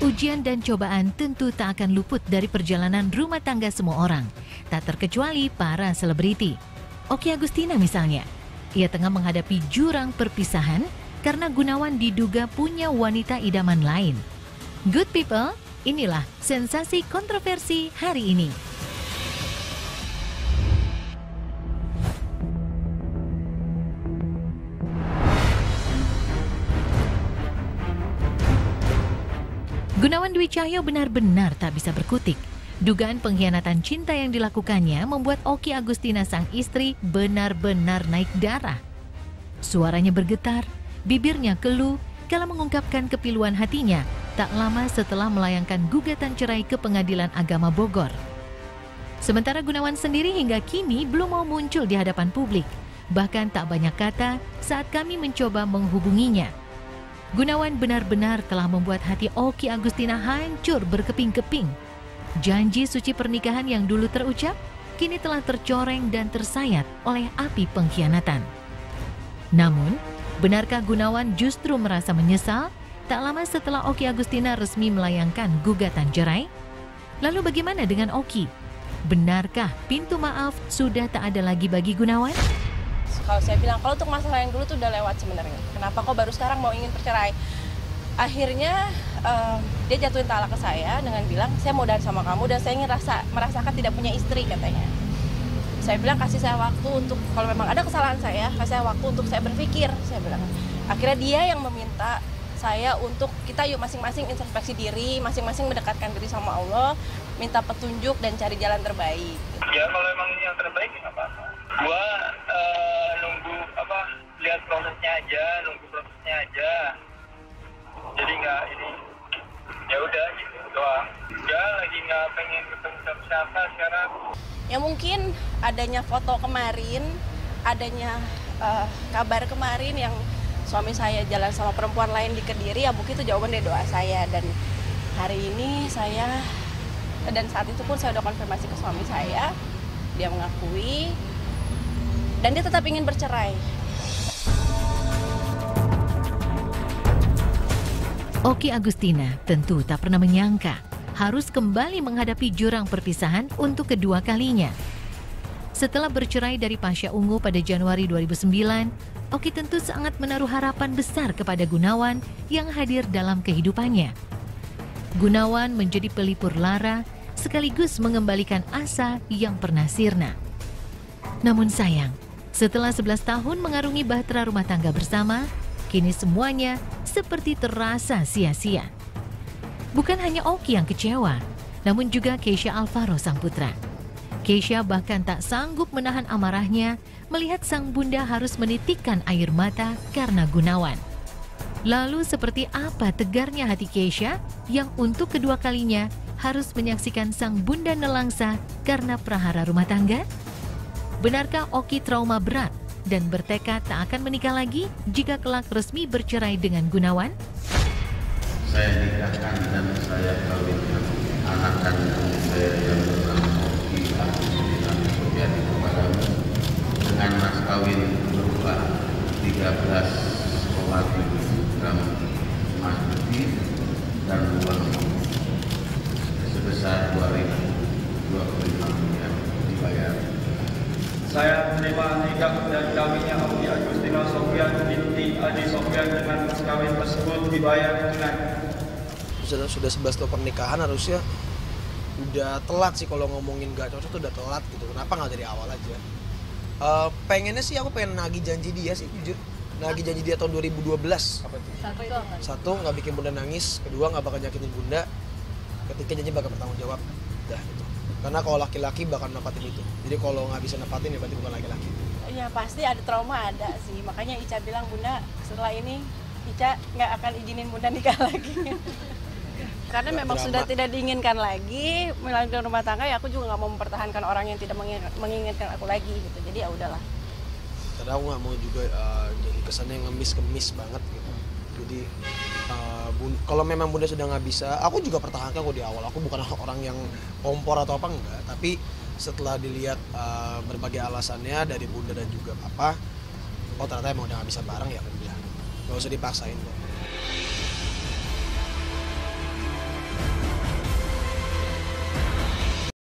Ujian dan cobaan tentu tak akan luput dari perjalanan rumah tangga semua orang, tak terkecuali para selebriti. Okky Agustina misalnya, ia tengah menghadapi jurang perpisahan karena Gunawan diduga punya wanita idaman lain. Good people, inilah sensasi kontroversi hari ini. Gunawan Dwi Cahyo benar-benar tak bisa berkutik. Dugaan pengkhianatan cinta yang dilakukannya membuat Okky Agustina sang istri benar-benar naik darah. Suaranya bergetar, bibirnya keluh kala mengungkapkan kepiluan hatinya tak lama setelah melayangkan gugatan cerai ke Pengadilan Agama Bogor. Sementara Gunawan sendiri hingga kini belum mau muncul di hadapan publik, bahkan tak banyak kata saat kami mencoba menghubunginya. Gunawan benar-benar telah membuat hati Okky Agustina hancur berkeping-keping. Janji suci pernikahan yang dulu terucap, kini telah tercoreng dan tersayat oleh api pengkhianatan. Namun, benarkah Gunawan justru merasa menyesal tak lama setelah Okky Agustina resmi melayangkan gugatan cerai? Lalu bagaimana dengan Okky? Benarkah pintu maaf sudah tak ada lagi bagi Gunawan? Kalau saya bilang, kalau untuk masalah yang dulu tuh udah lewat sebenarnya. Kenapa kok baru sekarang mau ingin bercerai? Akhirnya dia jatuhin talak ke saya dengan bilang, saya mau dan sama kamu dan saya ingin merasakan tidak punya istri katanya. Saya bilang kasih saya waktu untuk, kalau memang ada kesalahan saya, kasih saya waktu untuk saya berpikir, saya bilang. Akhirnya dia yang meminta saya untuk kita yuk masing-masing introspeksi diri, masing-masing mendekatkan diri sama Allah, minta petunjuk dan cari jalan terbaik. Ya kalau emang ini yang terbaik nggak apa-apa. Gua nunggu lihat prosesnya aja. Jadi nggak ini, ya udah gitu doang. Ya lagi nggak pengen ketemu siapa sekarang. Ya mungkin adanya foto kemarin, adanya kabar kemarin yang suami saya jalan sama perempuan lain di Kediri, ya mungkin itu jawaban dari doa saya. Dan hari ini saya, dan saat itu pun saya udah konfirmasi ke suami saya, dia mengakui dan dia tetap ingin bercerai. Okky Agustina tentu tak pernah menyangka harus kembali menghadapi jurang perpisahan untuk kedua kalinya. Setelah bercerai dari Pasha Ungu pada Januari 2009, Okky tentu sangat menaruh harapan besar kepada Gunawan yang hadir dalam kehidupannya. Gunawan menjadi pelipur lara sekaligus mengembalikan asa yang pernah sirna. Namun sayang, setelah 11 tahun mengarungi bahtera rumah tangga bersama, kini semuanya seperti terasa sia-sia. Bukan hanya Okky yang kecewa, namun juga Keisha Alvaro sang putra. Keisha bahkan tak sanggup menahan amarahnya melihat sang bunda harus menitikkan air mata karena Gunawan. Lalu seperti apa tegarnya hati Keisha yang untuk kedua kalinya harus menyaksikan sang bunda nelangsa karena prahara rumah tangga? Benarkah Okky trauma berat dan bertekad tak akan menikah lagi jika kelak resmi bercerai dengan Gunawan? Saya nikahkan dan saya kawinkan anak kandung saya yang bernama Okky Agustina Sofiani kepadamu dengan mas kawin berupa 13,7 gram emas putih dan uang sebesar 2.025 miliar dibayar. Saya menerima nikah dan kawinnya Okky Agustina Sofian binti Adi Sofian dengan mas kawin tersebut dibayar tunai. Sudah 11 tahun pernikahan, harusnya udah telat sih kalau ngomongin gak cocok tuh udah telat gitu. Kenapa nggak dari awal aja? Pengennya sih aku pengen nagih janji dia sih, jujur. Nagih janji dia tahun 2012. Apa itu? Satu, nggak bikin bunda nangis. Kedua, nggak bakal nyakitin bunda. Ketiga, janji bakal bertanggung jawab. Udah gitu. Karena kalau laki-laki bakal nepatin itu. Jadi kalau nggak bisa nepatin ya berarti bukan laki-laki. Ya pasti ada trauma, ada sih. Makanya Ica bilang, Bunda setelah ini Ica nggak akan izinin Bunda nikah lagi. Karena memang drama. Sudah tidak diinginkan lagi melanjutkan rumah tangga, ya aku juga nggak mau mempertahankan orang yang tidak menginginkan aku lagi gitu. Jadi ya udahlah. Karena aku nggak mau juga jadi kesannya ngemis banget gitu. Jadi kalau memang bunda sudah nggak bisa, aku juga pertahankan kok di awal. Aku bukan orang yang kompor atau apa enggak, tapi setelah dilihat berbagai alasannya dari bunda dan juga papa, oh ternyata emang udah nggak bisa bareng, ya udah nggak usah dipaksain kok.